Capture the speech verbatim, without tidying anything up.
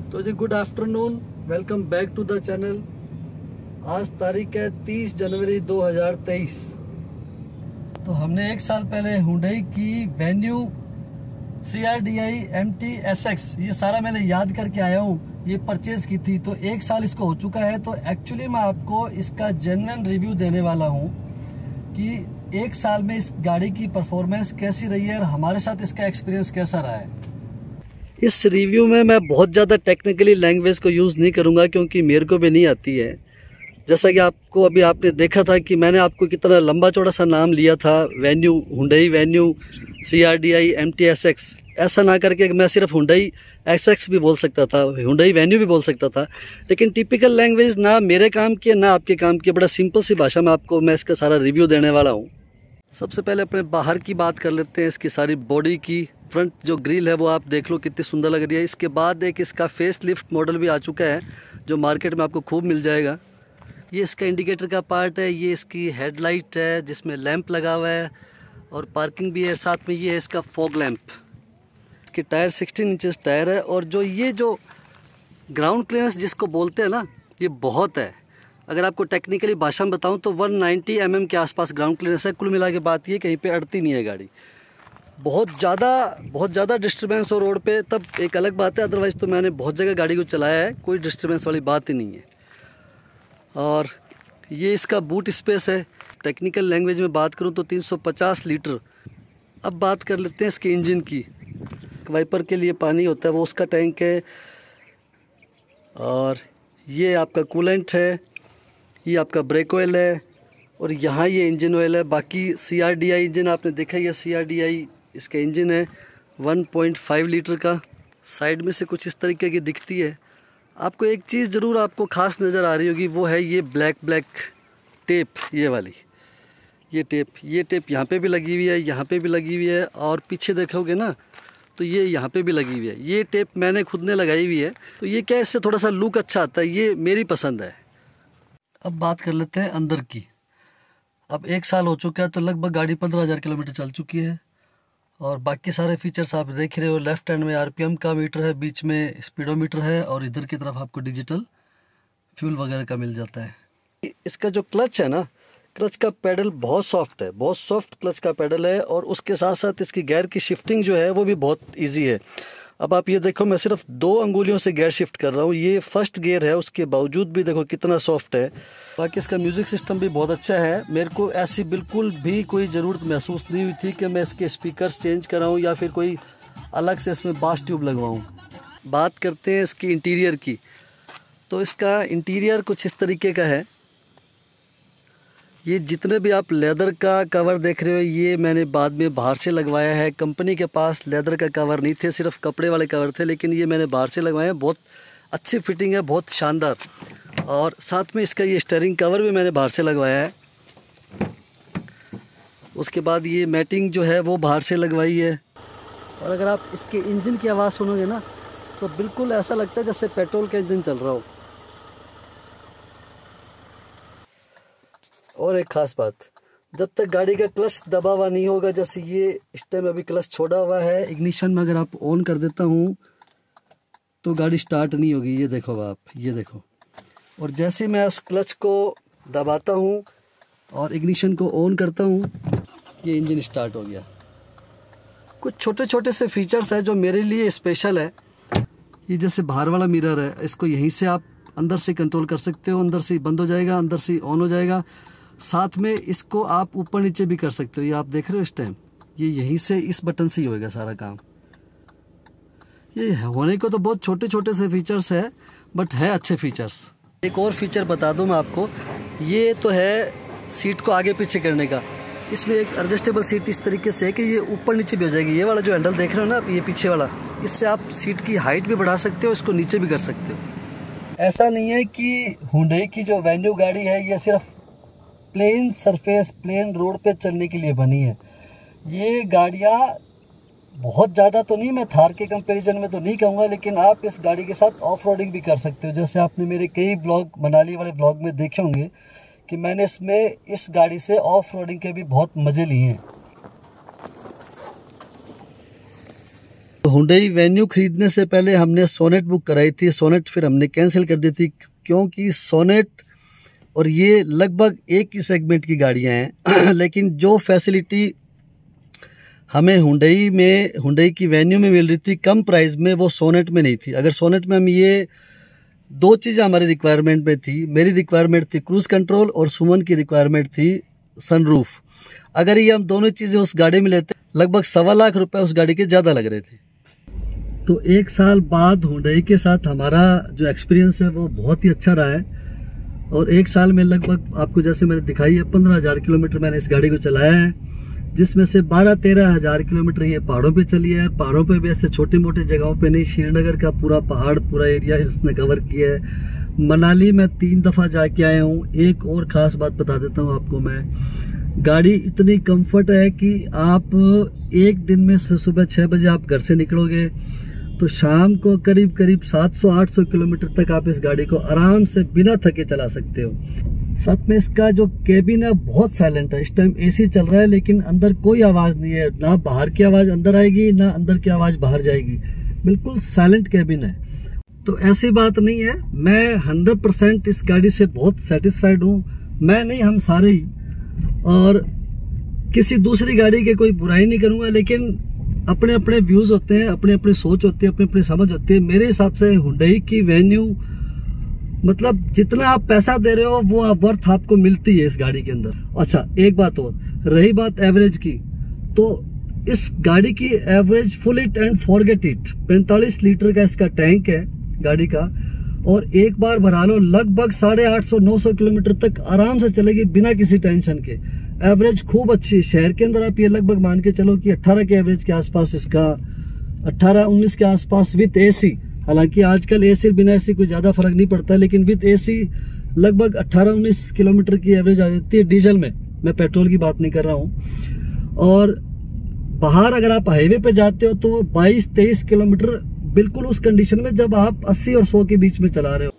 तो जी good afternoon, welcome back to the channel. आज तारीख है तीस जनवरी दो हज़ार तेईस। तो हमने एक साल पहले हुंडई की Venue C R D I M T S X, ये सारा मैंने याद करके आया हूँ, ये परचेज की थी। तो एक साल इसको हो चुका है। तो एक्चुअली मैं आपको इसका जेन्युइन रिव्यू देने वाला हूँ कि एक साल में इस गाड़ी की परफॉर्मेंस कैसी रही है और हमारे साथ इसका एक्सपीरियंस कैसा रहा है। इस रिव्यू में मैं बहुत ज़्यादा टेक्निकली लैंग्वेज को यूज़ नहीं करूँगा क्योंकि मेरे को भी नहीं आती है। जैसा कि आपको अभी आपने देखा था कि मैंने आपको कितना लंबा चौड़ा सा नाम लिया था, Venue, Hyundai Venue C R D I M T S X. ऐसा ना करके मैं सिर्फ हुंडई एक्स एक्स भी बोल सकता था, हुंडई वेन्यू भी बोल सकता था, लेकिन टिपिकल लैंग्वेज ना मेरे काम की है ना आपके काम की। बड़ा सिंपल सी भाषा में आपको मैं इसका सारा रिव्यू देने वाला हूँ। सबसे पहले अपने बाहर की बात कर लेते हैं, इसकी सारी बॉडी की। फ्रंट जो ग्रिल है वो आप देख लो कितनी सुंदर लग रही है। इसके बाद एक इसका फेस लिफ्ट मॉडल भी आ चुका है जो मार्केट में आपको खूब मिल जाएगा। ये इसका इंडिकेटर का पार्ट है, ये इसकी हेडलाइट है जिसमें लैंप लगा हुआ है और पार्किंग भी है साथ में। ये है इसका फॉग लैंप। इसके टायर सिक्सटीन इंचेस टायर है और जो ये जो ग्राउंड क्लियरेंस जिसको बोलते हैं ना, ये बहुत है। अगर आपको टेक्निकली भाषा में बताऊं तो एक सौ नब्बे एम एम के आसपास ग्राउंड क्लियरेंस है। कुल मिला के बात ये कहीं पे अड़ती नहीं है गाड़ी। बहुत ज़्यादा बहुत ज़्यादा डिस्टर्बेंस हो रोड पे तब एक अलग बात है, अदरवाइज़ तो मैंने बहुत जगह गाड़ी को चलाया है, कोई डिस्टर्बेंस वाली बात ही नहीं है। और ये इसका बूट स्पेस है। टेक्निकल लैंग्वेज में बात करूं तो तीन सौ पचास लीटर। अब बात कर लेते हैं इसके इंजन की। वाइपर के लिए पानी होता है वो उसका टैंक है, और ये आपका कूलेंट है, ये आपका ब्रेक ऑयल है, और यहाँ ये इंजन ऑयल है। बाकी C R D I engine आपने देखा, ये सी आर डी आई इसका इंजन है वन पॉइंट फाइव लीटर का। साइड में से कुछ इस तरीके की दिखती है। आपको एक चीज़ ज़रूर आपको ख़ास नज़र आ रही होगी, वो है ये ब्लैक ब्लैक टेप, ये वाली ये टेप ये टेप यहाँ पे भी लगी हुई है, यहाँ पे भी लगी हुई है, और पीछे देखोगे ना तो ये यहाँ पे भी लगी हुई है। ये टेप मैंने खुद ने लगाई हुई है। तो ये क्या, इससे थोड़ा सा लुक अच्छा आता है, ये मेरी पसंद है। अब बात कर लेते हैं अंदर की। अब एक साल हो चुका है तो लगभग गाड़ी पंद्रह हज़ार किलोमीटर चल चुकी है, और बाकी सारे फीचर्स आप देख रहे हो। लेफ्ट हैंड में आर पी एम का मीटर है, बीच में स्पीडोमीटर है, और इधर की तरफ आपको डिजिटल फ्यूल वगैरह का मिल जाता है। इसका जो क्लच है ना, क्लच का पेडल बहुत सॉफ्ट है, बहुत सॉफ्ट क्लच का पेडल है, और उसके साथ साथ इसकी गियर की शिफ्टिंग जो है वो भी बहुत ईजी है। अब आप ये देखो, मैं सिर्फ दो अंगुलियों से गियर शिफ्ट कर रहा हूँ। ये फर्स्ट गियर है, उसके बावजूद भी देखो कितना सॉफ्ट है। बाकी इसका म्यूज़िक सिस्टम भी बहुत अच्छा है। मेरे को ऐसी बिल्कुल भी कोई ज़रूरत महसूस नहीं हुई थी कि मैं इसके स्पीकर्स चेंज कराऊँ या फिर कोई अलग से इसमें बास ट्यूब लगवाऊँ। बात करते हैं इसकी इंटीरियर की। तो इसका इंटीरियर कुछ इस तरीके का है। ये जितने भी आप लेदर का कवर देख रहे हो, ये मैंने बाद में बाहर से लगवाया है। कंपनी के पास लेदर का कवर नहीं थे, सिर्फ कपड़े वाले कवर थे, लेकिन ये मैंने बाहर से लगवाया है। बहुत अच्छी फिटिंग है, बहुत शानदार। और साथ में इसका ये स्टीयरिंग कवर भी मैंने बाहर से लगवाया है। उसके बाद ये मैटिंग जो है वो बाहर से लगवाई है। और अगर आप इसके इंजन की आवाज़ सुनोगे ना तो बिल्कुल ऐसा लगता है जैसे पेट्रोल का इंजन चल रहा हो। और एक ख़ास बात, जब तक गाड़ी का क्लच दबा हुआ नहीं होगा, जैसे ये इस टाइम अभी क्लच छोड़ा हुआ है, इग्निशन में अगर आप ऑन कर देता हूँ तो गाड़ी स्टार्ट नहीं होगी। ये देखो आप, ये देखो। और जैसे मैं उस क्लच को दबाता हूँ और इग्निशन को ऑन करता हूँ, ये इंजन स्टार्ट हो गया। कुछ छोटे छोटे से फीचर्स हैं जो मेरे लिए स्पेशल है। ये जैसे बाहर वाला मिरर है, इसको यहीं से आप अंदर से कंट्रोल कर सकते हो। अंदर से बंद हो जाएगा, अंदर से ऑन हो जाएगा। साथ में इसको आप ऊपर नीचे भी कर सकते हो। ये आप देख रहे हो इस टाइम, ये यहीं से इस बटन से ही होएगा सारा काम। ये होने को तो बहुत छोटे छोटे से फीचर्स है, बट है अच्छे फीचर्स। एक और फीचर बता दूं मैं आपको, ये तो है सीट को आगे पीछे करने का। इसमें एक एडजस्टेबल सीट इस तरीके से है कि ये ऊपर नीचे भी हो जाएगी। ये वाला जो हैंडल देख रहे हो ना आप, ये पीछे वाला, इससे आप सीट की हाइट भी बढ़ा सकते हो, इसको नीचे भी कर सकते हो। ऐसा नहीं है कि हुंडई की जो वेन्यू गाड़ी है ये सिर्फ प्लेन सरफेस, प्लेन रोड पे चलने के लिए बनी है। ये गाड़ियाँ बहुत ज़्यादा तो नहीं, मैं थार के कंपैरिजन में तो नहीं कहूँगा, लेकिन आप इस गाड़ी के साथ ऑफ रोडिंग भी कर सकते हो। जैसे आपने मेरे कई ब्लॉग, मनाली वाले ब्लॉग में देखे होंगे कि मैंने इसमें इस गाड़ी से ऑफ रोडिंग के भी बहुत मज़े लिए हैं। हुंडई वेन्यू खरीदने से पहले हमने सोनेट बुक कराई थी। सोनेट फिर हमने कैंसिल कर दी थी क्योंकि सोनेट और ये लगभग एक ही सेगमेंट की गाड़ियां हैं लेकिन जो फैसिलिटी हमें हुंडई में हुंडई की वेन्यू में मिल रही थी कम प्राइस में, वो सोनेट में नहीं थी। अगर सोनेट में हम ये दो चीज़ें हमारी रिक्वायरमेंट में थी, मेरी रिक्वायरमेंट थी क्रूज़ कंट्रोल और सुमन की रिक्वायरमेंट थी सनरूफ। अगर ये हम दोनों चीज़ें उस गाड़ी में लेते लगभग सवा लाख रुपए उस गाड़ी के ज़्यादा लग रहे थे। तो एक साल बाद हुंडई के साथ हमारा जो एक्सपीरियंस है वो बहुत ही अच्छा रहा है और एक साल में लगभग आपको जैसे मैंने दिखाई है पंद्रह हज़ार किलोमीटर मैंने इस गाड़ी को चलाया है, जिसमें से बारह तेरह हज़ार किलोमीटर ये पहाड़ों पे चली है। पहाड़ों पे भी ऐसे छोटी मोटी जगहों पे नहीं, श्रीनगर का पूरा पहाड़ पूरा एरिया इसने कवर किया है। मनाली में तीन दफ़ा जाके आया हूँ। एक और ख़ास बात बता देता हूँ आपको मैं, गाड़ी इतनी कंफर्ट है कि आप एक दिन में सुबह छः बजे आप घर से निकलोगे तो शाम को करीब करीब सात सौ आठ सौ किलोमीटर तक आप इस गाड़ी को आराम से बिना थके चला सकते हो। साथ में इसका जो केबिन है बहुत साइलेंट है। इस टाइम एसी चल रहा है लेकिन अंदर कोई आवाज़ नहीं है, ना बाहर की आवाज़ अंदर आएगी ना अंदर की आवाज़ बाहर जाएगी, बिल्कुल साइलेंट केबिन है। तो ऐसी बात नहीं है, मैं हंड्रेड परसेंट इस गाड़ी से बहुत सेटिस्फाइड हूँ। मैं नहीं, हम सारे ही। और किसी दूसरी गाड़ी के कोई बुराई नहीं करूँगा, लेकिन अपने अपने व्यूज़ होते हैं, अपने अपने सोच होती है, अपनी अपनी समझ होती है। मेरे हिसाब से हुंडई की वेन्यू मतलब जितना आप पैसा दे रहे हो वो आप वर्थ आपको मिलती है इस गाड़ी के अंदर। अच्छा एक बात और, रही बात एवरेज की, तो इस गाड़ी की average full it and forget it, पैंतालीस लीटर का इसका टैंक है गाड़ी का और एक बार भरा लो लगभग साढ़े आठ सौ नौ सौ किलोमीटर तक आराम से चलेगी बिना किसी टेंशन के। एवरेज खूब अच्छी है। शहर के अंदर आप ये लगभग मान के चलो कि अट्ठारह के एवरेज के आसपास इसका, अट्ठारह उन्नीस के आसपास विद एसी। हालांकि आजकल एसी बिना एसी कोई ज़्यादा फर्क नहीं पड़ता, लेकिन विद एसी लगभग अट्ठारह उन्नीस किलोमीटर की एवरेज आ जाती है डीजल में, मैं पेट्रोल की बात नहीं कर रहा हूँ। और बाहर अगर आप हाईवे पे जाते हो तो बाईस तेईस किलोमीटर बिल्कुल उस कंडीशन में जब आप अस्सी और सौ के बीच में चला रहे हो।